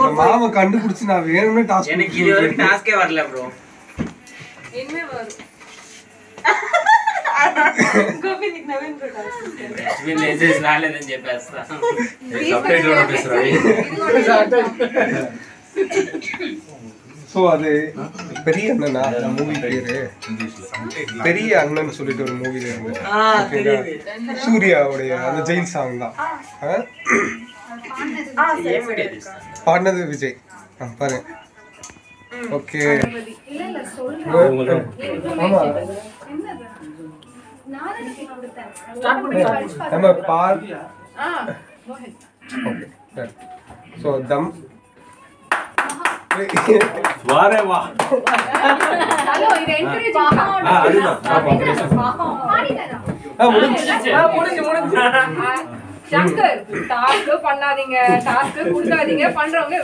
மாமா கண்டுபிடிச்சு நான் வேணும்னு டாஸ்க் எனக்கு இது வரைக்கும் டாஸ்கே வரல ப்ரோ. இனிமே வரும். Gopi Nick Naveen bro task. எஸ்பின் லேசஸ் நாளே தான் చెప్పేస్తా. சப்டைட்டிலோட பேசுறாய். சோ அது பெரிய அண்ணனா அந்த மூவி பேரு பெரிய அண்ணன் சொல்லிட்டு ஒரு மூவில இருந்து சூர்யாவுடைய அந்த ஜெயில் சாங் தான் பாடினது விஜய் பாருங்க ஓகே ஆமா நம்ம பாட் ஓகே சோ தம் வாரே வா ஹலோ இது என்கரேஜ் முடிஞ்சு சங்கர் டாஸ்க் பண்ணாதீங்க டாஸ்க் கொடுக்காதீங்க பண்றவங்க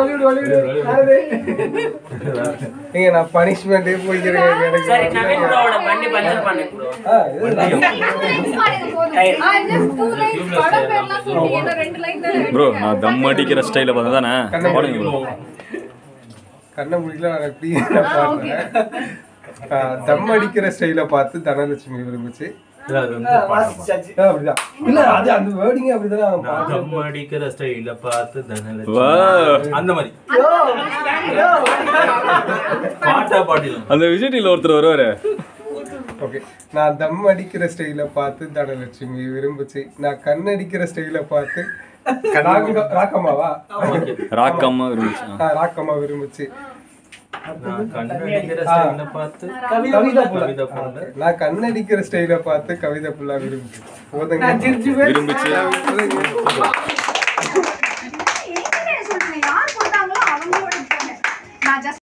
நீங்க நான் பனிஷ்மென்ட்டே போயிக்கிறேன் எனக்கு சரி நவீன் ப்ரோவோட வண்டி பஞ்சர் பண்ணு ப்ரோ ப்ரோ நான் தம் அடிக்கிற ஸ்டைல பார்த்தா தானே பாருங்க ப்ரோ கண்ண முடியல நான் எப்படி பாடுறேன் தம் அடிக்கிற ஸ்டைல பார்த்து தனலட்சுமி விரும்புச்சு அப்படிதான் இல்ல அது அந்த வேர்டிங் அப்படிதான் தம் அடிக்கிற ஸ்டைல பார்த்து தனலட்சுமி அந்த மாதிரி பாட்டா பாடிலாம் அந்த விஜய்ல ஒருத்தர் வருவாரு ஓகே நான் தம் அடிக்கிற ஸ்டைல பார்த்து தனலட்சுமி விரும்புச்சு நான் கண் அடிக்கிற ஸ்டைல பார்த்து ராக்கம்மாவா ராக்கம்மா விரும்புச்சு ராக்கம்மா விரும்புச்சு நான் கண்ணடிக்கிற ஸ்டைல பார்த்து கவிதை புல்லா விரும்புச்சு விரும்புச்சு